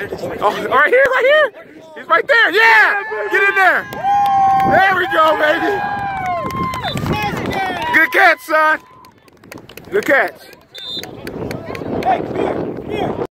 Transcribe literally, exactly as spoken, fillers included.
Oh, right here, right here. He's right there. Yeah. Get in there. There we go, baby. Good catch, son. Good catch. Hey, come here, come here.